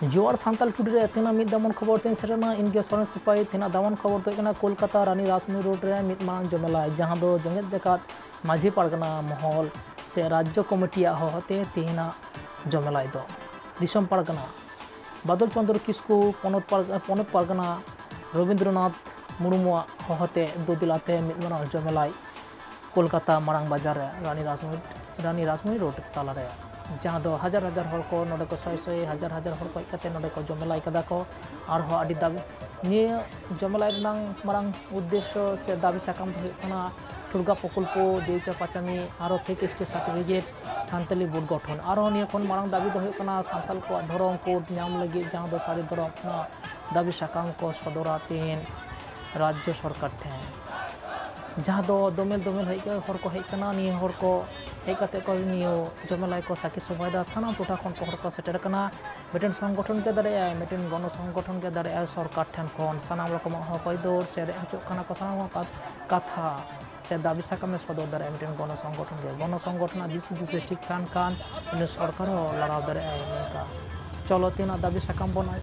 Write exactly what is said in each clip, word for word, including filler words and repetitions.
जोर सांताल टुडे रे तेना मिद दामन खबर तेन सेरना इनके सोरेन सिपाही तेना दामन खबर तो कना कोलकाता रानी रासमी रोड रे मिद मांग जमेला जहां दो जंगत जकात माझी पारगना महल से राज्य कमिटी होते तेना जमेला दो दिसम पारगना बादल चंद्र किस्कू पनत पनत पारगना रविंद्रनाथ मुर्मू होते दो दिलाते मिद मांग जमेला कोलकाता मारांग बाजार रे रानी रासमी रानी रासमी रोड ताला रे जहाँ दो हजार हजार हर को नोडे को सय सय हजार हजार हर को इकते नोडे को जमेलाई कदा को और हो आदि दाबी निये जमेलाई रंग मारांग उद्देश्य से दाबी साकाम होना टुरगा प्रकल्प देवचा पाचामी और fake ST certificate Santali board गठन और निये खन मारांग दाबी दो होना सानताल को धरम कोड नाम लगी जहाँ दो सारी धरम दाबी साकाम को सदरा तीन राज्य सरकार ठे जहाँ दो दोमेल दोमेल है हर को हेकना निये हर को हेकते को नियो जमेलाई को साकी सुबाइदा सानाम टोटा खन को हर को सेटर कना मिटेन संगठन के दारे मिटेन गण संगठन के दारे सरकार ठन खन सानाम रकम हपय दौर से हचो खाना को सानाम कथा से दाबी साकाम सदर दारे मिटेन गण संगठन के गण संगठन दिस दिस ठीक कान कान इन सरकार लड़ाव दारे का चलो तीन दाबी साकाम बना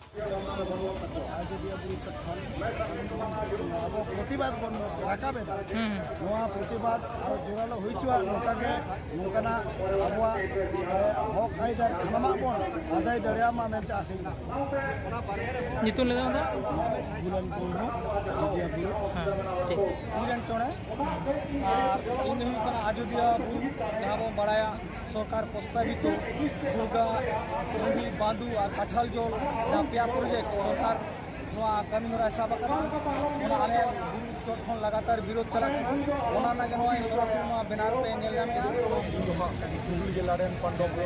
प्रतिबाद राकाबे प्रतिबाद और जोरालो हुईचुआ नोकागे नोकाना अबुआ हक आइदार सामा बन आदाय दरिया मा मेलते आसिन नितुन ले दा बुलन कोनो आजोदिया बुल हां ठीक बुलन चोणे और इन हुई कना आजोदिया बुल जहां बो बड़ाया सरकार प्रस्तावित दुर्गा टंडी बांधु और काठाल जोल पेया प्रोजेक्ट सरकार कमी हरा हिसाब आले चोट खन लगातार विरोध चला सरासरी बेनार पे नेलगाम जिलारेन पंडब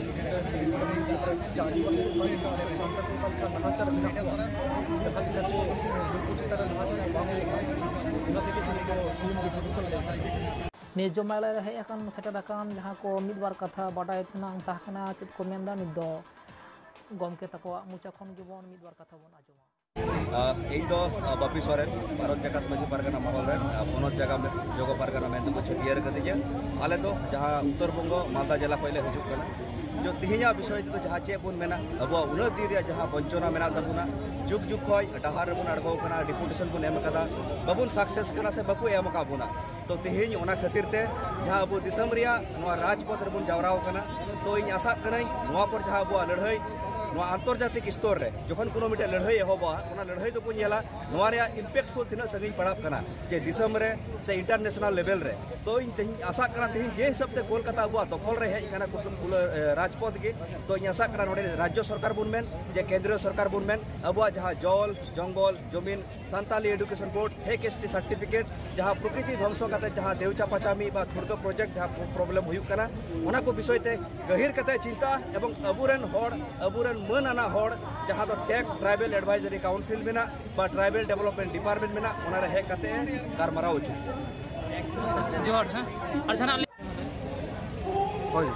ने जमेला रे हेय अकान सेटर अकान जहां को मिद बार कथा बाडाय तनांग ताकना चित को मेंदा निद दो गमके तको मुचा खन गिबोन मिद बार कथा बोन आजमा इन दो बापी सोरेन भारत जगत मजी पारगना महल रेन पनत जगह में जोगो पारगना में को छुटियर कते आले दो जहां उत्तर बंगो मालदा जिला पहले हजुक कना जो तिहिया विषय तो जहां चे बन मेना अब उना दिन रे जहां वंचना मेना तबुना जुग जुग खय डहार बन अड़गो कना डिपुटेशन बन एम कदा बाबुन सक्सेस कना से बाकु एम का बुना तो तिहिन ओना खातिर ते जहां अब दिसम रिया नवा राजपथ रे बन जावराव कना तो इन आशा कनाई नवा पर जहां अब लड़ाई आंतर्जातिक स्तर रे जखन कोनो मिटे लड़ाई एहबा ओना लड़ाई तो कोन येला नवा रे इम्पैक्ट को तिना सगी पड़ाब कना जे दिसम रे से इंटरनेशनल लेवल रे तो इन तेही आशा कना तेही जे हिसाब ते कोलकाता अब दखल रे हेज कना राजपथ के तो इन आशा कना नोडे राज्य सरकार बुन मेन जे केंद्रीय सरकार बुन मेन अब जहां जल जंगल जमीन Santali education board fake ST certificate जहां प्रकृति ध्वंस करते जहां देवचा पचामी बा थुरदो प्रोजेक्ट जहां प्रॉब्लम हुई कना ओना को विषय ते गहिर कते चिंता एवं अबुरेन होड़ अबुरेन मन आना होड़ जहां दो टेक ट्राइबल एडवाइजरी काउंसिल में बा ट्राइबल डेवलपमेंट डिपार्टमेंट में ओना रे हेक कते गारमाराव छु जोड़ हां और जना होय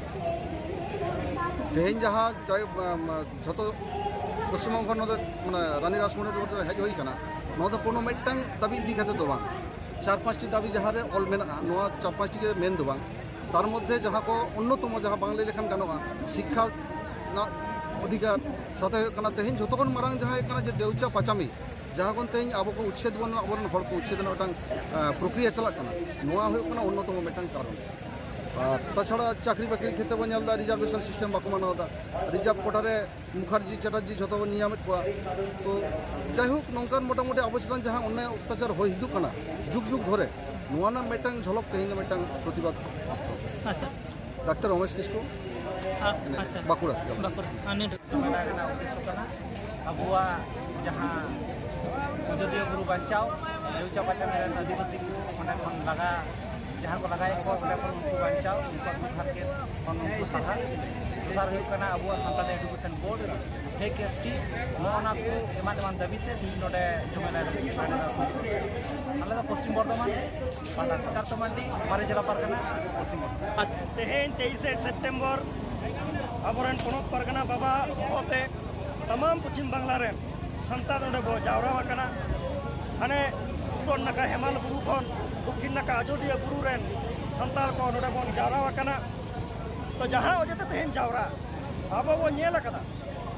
तेन जहां जतो पश्चिम बंग माने रानी रासमणी रोड रे हेज होई कना नो दो कोनो मिटंग दाबी इदी खाते दो बांग चार पांच टी दाबी जहां रे ऑल मेना नोआ चार पांच टी के मेन दो बांग तार मध्य जहां को अन्यतम जहां बांग्ला लेखन गानोआ शिक्षा ना अधिकार साथे कना तेहिन जतोखन मारांग जहां कना जे देवचा पाचामी जहां कोन तेहिन आबो को उच्छेद बन अबरन हर को उच्छेद नटांग प्रक्रिया चला कना नोआ होय कना अन्यतम मेटंग कारण ताछाड़ा चाकरी बाकरी क्षेत्र बन नेलदा रिजर्वेशन सिस्टम बाको मानवदा रिजर्व कोटा रे मुखर्जी चटर्जी जतो बन नियमित को तो जायहुक नंकान मोटा मोटी अबचलन जहां अन्य अत्याचार होय हिदु कना जुग जुग धरे नोआ ना मेटंग झलक तेहिन मेटंग प्रतिबाद अच्छा डॉक्टर रमेश किस्कू अच्छा बाकुड़ा बाकुड़ा आने मेना कना उद्देश्य कना अबुआ जहां जदियो गुरु बचाओ देवचा पचामी रे आदिवासी को मने खन लगा जहां को लगाए को से उनको बचाओ उनको उद्धार के उनको सहा सुधार हुई कना अबुआ Santali education board fake ST नोना को एमान एमान दाबीते नोडे जमेला रे आले दा पश्चिम बर्धमान पाटा काटमांडी मारे जिला पारगना पश्चिम अच्छा तेहेन तेईस सेप्टेम्बर अबरन पनत पारगना बाबा होते तमाम पश्चिम बांग्ला रे संतान नोडे बो जावरा वकना हाने उत्तर नाका हेमाल बुरु खन दक्षिण नाका अयोध्या बुरु रेन संताल को नोडे बन जावरा वकना तो जहां वजहते तेहेन जावरा अब बो नेल कदा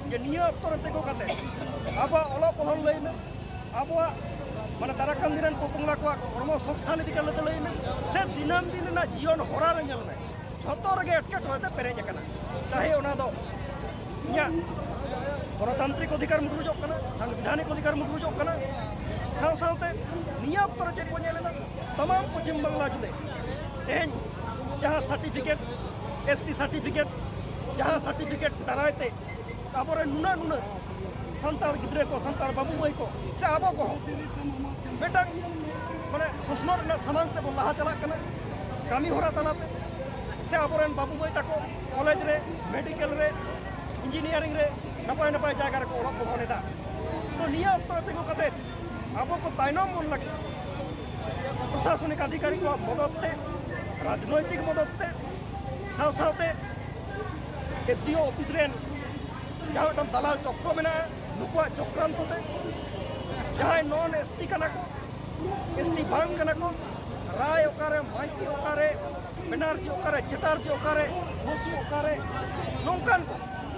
जे निया अक्तो रे तेको काते आबो ओलो पढ़न लइमे आबो माने दाराकान दिन पोपंगला को कर्म संस्थान इदी कले लइमे से दिनाम दिन ना जीवन होरा रे नेलमे झतो रगे एटके टोते पेरेज कना चाहे ओना दो निया गणतांत्रिक अधिकार मुटुजोग कना संवैधानिक अधिकार मुटुजोग कना साव सावते निया अक्तो रे चेक को नेलेना तमाम पश्चिम बांग्ला जुदे तेन जहाँ सर्टिफिकेट एसटी सर्टिफिकेट जहाँ सर्टिफिकेट दारायते आबोरे नुना नुना संतार गिद्रे को संतार बाबू भाई को से आबो को बेटा माने सुसनर ना समान से बोल लहा चला कना कामी होरा तलाते से आबोरेन बाबू भाई ताको कॉलेज रे मेडिकल रे इंजीनियरिंग रे नपाय नपाय जायगा रे को ओलक को होनेदा तो निया अक्तो तेको कते आबो को ताइनम मन लगे प्रशासनिक अधिकारी को मददते राजनैतिक मददते साव सावते एसडीओ ऑफिस रेन जहाँ दलाल चक्र में नुकुआ चक्रांत होते जहाँ नॉन एसटी कना को एसटी बांग कना को राय ओकारे माइती ओकारे बेनार्जी ओकारे चटार्जी ओकारे मोसू ओकारे नौकान को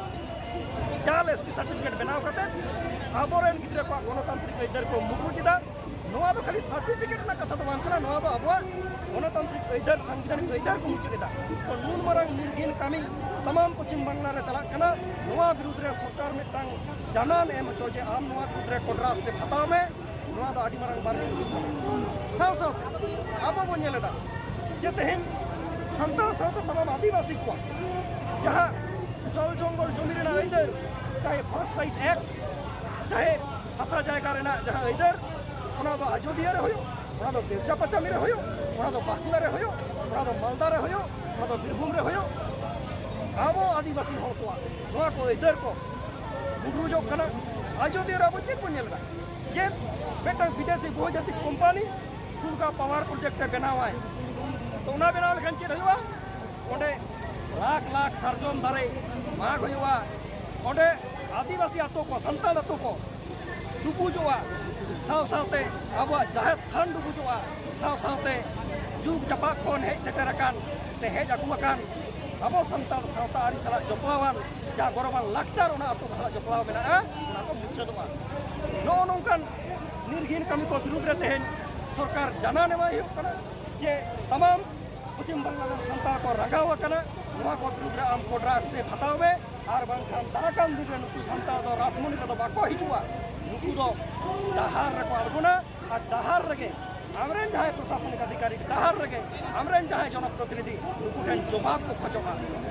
जाल एसटी सर्टिफिकेट बनाव करते आबोरेन गिद्रे को गणतांत्रिक अइदार को मुगु किदा नोआ दो खाली सर्टिफिकेट ना कथा तो बांकना नोआ दो आबो गणतांत्रिक अइदार संवैधानिक अइदार को मुचुकेदा तो नून मारंग निर्गीन कामी तमाम पश्चिम बांग्ला रे चला कना नोआ विरुद्ध रे सरकार मिटांग जानान एम तो जे आम नोआ विरुद्ध रे कोड्रास ते हताव में नोआ दो आडी मारंग बार साव सावते आबो बो नेलेदा जे तेहेन संताल सावते तमाम आदिवासी को जहां जल जंगल जमी रेना अइदार चाहे फॉरेस्ट राइट एक्ट चाहे हसा जायगा रेना जहां अइदार ओना दो अयोध्या रे होयो ओना दो देवचा पचामी रे होयो ओना दो बांकुड़ा रे होयो ओना दो मालदा रे होयो ओना दो बीरभूम रे होयो आबो आदिवासी हर को नोआ को इधर को मुगरुजो कना अयोध्या रे चेक को नेलदा जे बेटा विदेशी बहुजाति कंपनी तुलका पावर प्रोजेक्ट बनावा है तो उना बनाव लेखन चेक होयो ओंडे लाख लाख सरजम दारे माग होयो ओंडे आदिवासी आतो को संताल आतो को डुबुजोआ साव सावते आबो जाहे थान डुबुजोआ साव सावते जुग जपा खोन हे सेटरकान से हे जाकुमाकान आबो संताल सावता आरी सला जपलावान जा गरबान लाक्चार ओना आतो सला जपलाव मेना ओना को मुचदोआ नो नोंकान निर्घिन कमी को विरुद्ध रे तेहेन सरकार जानाने मा हुयो कना जे तमाम पश्चिम बांग्ला संताल को रंगाव कना नोआ को विरुद्ध रे आम कोड्रास ते हताव में आर बांखान दाराकान दिन रे नुकु संताल दो राजमुनि को बाको हिजुआ नुकु दो डहार रे को अड़गुना आ डहार रगे आमरेन जहाँ प्रशासनिक अधिकारी डहार रगे आमरेन जहाँ जनप्रतिनिधि नुकु ठेन जवाब को खोजोगा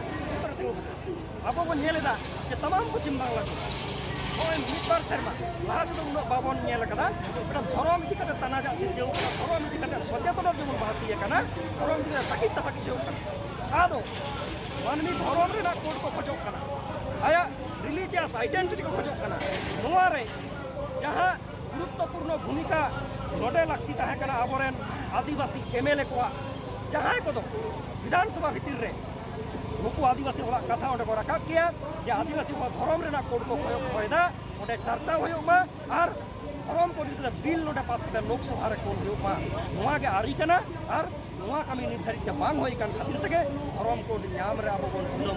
अब वो नेलेदा जे तमाम पश्चिम बांग्ला को ओय मिटबार शर्मा लाहा तो उन बाबन नेल कदा एटा धरम इति कते तनाजा सिजेउ धरम इति कते सचेतन जेमन भारतीय कना धरम इति ताकि ताकि जेउ कना आदो मानवी धरम रे ना कोड को खोजोग कना आया रिलीजियस आइडेंटिटी को खोजोग कना नोआ रे जहाँ गुरुत्वपूर्ण भूमिका नोडे लगती है कना आबोरेन आदिवासी एमएलए को जहाँ को विधानसभा भितर रे नुकु आदिवासी वाला कथा ओंडे को रखा किया जे आदिवासी को धरम रे ना कोड को खोयदा ओंडे चर्चा होयोमा आर धरम को बिल नोडे पास करते लोकसभा रे कोन होयोमा नोआ के आरी कना आर नोआ कमी निर्धारित बांग होई कान खातिर तके धरम कोड नाम रे आबो कोन उलम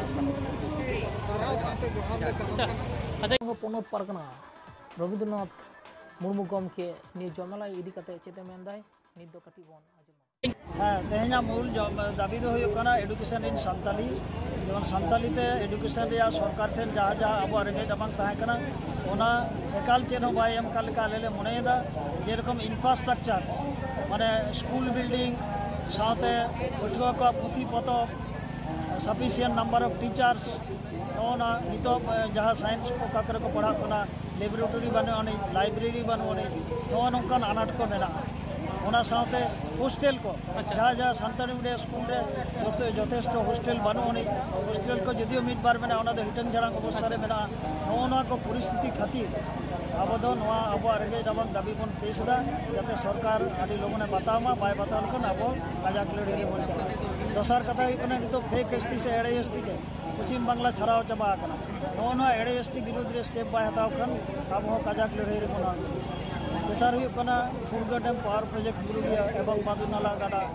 अच्छा अच्छा पोनोत पारगना रविंद्रनाथ मुर्मू गमके नि जमेला इदी कते चेते मेनदाय नित दो कटी बोन आजमा हाँ तेहना मूल दाबी दो हुयो कना एडुकेशन इन सानताली जेमन सानताली ते एडुकेशन रे सरकार ठेन जहाँ जहाँ अब रेंगे दबांग ताहे कना ओना एकाल चेन हो बाय एम काल का लेले मनेदा जेरकम इंफ्रास्ट्रक्चर माने स्कूल बिल्डिंग साथे पठुआ को पुथी पतब सफिशिएंट नंबर ऑफ टीचर्स ओना नितो जहाँ साइंस को काकर को पढ़ा कोना लेबोरेटरी बने लाइब्रेरी बनोने तो नौकान अनाट को मेना ओना साथे हॉस्टल को जहाँ जहाँ सानताली मीडियम स्कूल रे यथेष्ट हॉस्टल बनोने हॉस्टल को जदियो मिट बार मेना ओना दो हिटन जड़ांग अवस्था रे मेना ओना को परिस्थिति खातिर अब दो नोआ अब रेंगे दबांग दाबी बन पेशदा जाते सरकार आदि लोगों ने बतावा बाय बताल को अब काजाक लड़े बन चला दोसर कथा हुई नितो फेक एसटी से एड़े एसटी के पश्चिम बांग्ला छड़ाव चाबा नोआ एड़े एसटी विरुद्ध रे स्टेप बाय हताव खान अब काजाक लड़े रे बना तेसार हुई ठुरगा डैम पावर प्रोजेक्ट विरुद्ध एवं मादुनाला गाड़ा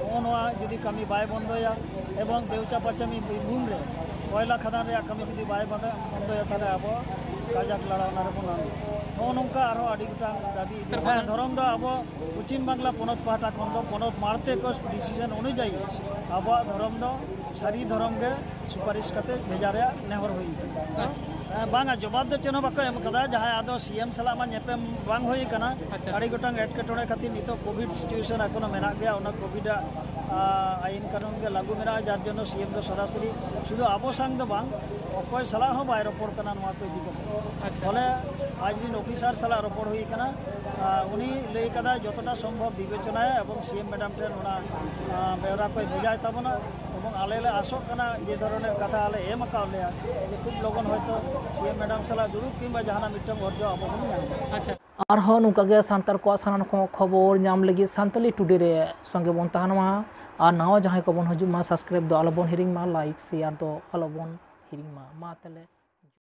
ᱱᱚᱜᱼᱚ ᱱᱚᱣᱟ ᱡᱩᱫᱤ ᱠᱟᱹᱢᱤ ᱵᱟᱭ ᱵᱚᱱᱫᱚᱭᱟ ᱮᱵᱚᱝ ᱫᱮᱣᱪᱟ ᱯᱟᱪᱟᱢᱤ ᱵᱤᱨᱵᱷᱩᱢ ᱨᱮ কয়লা খাদান ᱨᱮᱭᱟᱜ ᱠᱟᱹᱢᱤ ᱡᱩᱫᱤ ᱵᱟᱭ বন্ধᱚᱭᱟ তাহলে ᱟᱵᱚ কাজাক লড়াওনা ᱨᱮᱵᱚᱱ ᱱᱚᱜᱼᱚ ᱱᱚᱝᱠᱟ ᱟᱨᱦᱚᱸ ᱟᱹᱰᱤ ᱜᱚᱴᱟᱝ ᱫᱟᱵᱤ ᱤᱫᱤ ᱦᱮᱸ ᱫᱷᱚᱨᱚᱢ ᱫᱚ ᱟᱵᱚ ᱯᱚᱪᱷᱤᱢ ᱵᱟᱝᱞᱟ ᱯᱚᱱᱚᱛ ᱯᱟᱦᱴᱟ ᱠᱷᱚᱱ ᱫᱚ ᱯᱚᱱᱚᱛ ᱢᱟᱲᱛᱮ ᱠᱚ ᱰᱤᱥᱤᱥᱚᱱ ᱚᱱᱩᱡᱟᱭᱤ ᱟᱵᱚᱣᱟᱜ ᱫᱷᱚᱨᱚᱢ ᱫᱚ ᱥᱟᱹᱨᱤ ᱫᱷᱚᱨᱚᱢ ᱜᱮ ᱥᱩᱯᱟরিশ ᱠᱟᱛᱮ ᱵᱷᱮᱡᱟ ᱨᱮᱭᱟᱜ ᱱᱮᱦᱚᱨ ᱦᱩᱭ ᱟᱠᱟᱱᱟ बांगा जवाब दो चेनो बाको एम कदा जहां आदो सीएम सला मा नेपेम बांग होई कना अड़ी गोटांग एटकेटोड़े खातिर नितो कोविड सिचुएशन एखोनो मेना गया ओना कोविड आईन कानून के लागू मेना जार जनो सीएम दो सरासरी शुधु आबो संग दो बांग अकोय सला हो बाय रपोर्ट कना नवा को इदी कते बोले आज दिन ऑफिसर सला रपोर्ट हुई कना उनी लई कदा जतटा संभव विवेचनाय एवं सीएम मैडम टेन ओना बेरा को भेजाय ताबना এবং আলেলে আসক কানা যে ধরনের কথা আলে এম কাউলেয়া যে খুব লগন হয়তো সিএম ম্যাডাম সালা দুড়ুব কিংবা জাহানা মিটং অর্জ আবো বন ᱧᱟᱢ আচ্ছা আরহᱚᱸ ᱱᱚᱝᱠᱟ ᱜᱮ ᱥᱟᱱᱛᱟᱲ ᱠᱚᱣᱟᱜ ᱥᱟᱱᱟᱢ ᱠᱷᱚᱵᱚᱨ ᱧᱟᱢ ᱞᱟᱹᱜᱤᱫ ᱥᱟᱱᱛᱟᱞᱤ ᱴᱩᱰᱮ ᱨᱮ ᱥᱚᱸᱜᱮ ᱵᱚᱱ ᱛᱟᱦᱮᱱ ᱢᱟ ᱟᱨ ᱱᱟᱣᱟ ᱡᱟᱦᱟᱸᱭ ᱠᱚᱵᱚᱱ ᱦᱤᱡᱩᱜ ᱢᱟ ᱥᱟᱵᱥᱠᱨᱟᱭᱤᱵ ᱫᱚ ᱟᱞᱚᱵᱚᱱ ᱦᱤᱲᱤᱧ ᱢᱟ ᱞᱟᱭᱤᱠ ᱥᱮᱭᱟᱨ ᱫᱚ ᱟᱞᱚᱵᱚᱱ ᱦᱤᱲᱤᱧ ᱢᱟ ᱢᱟ ᱛᱟᱦᱞᱮ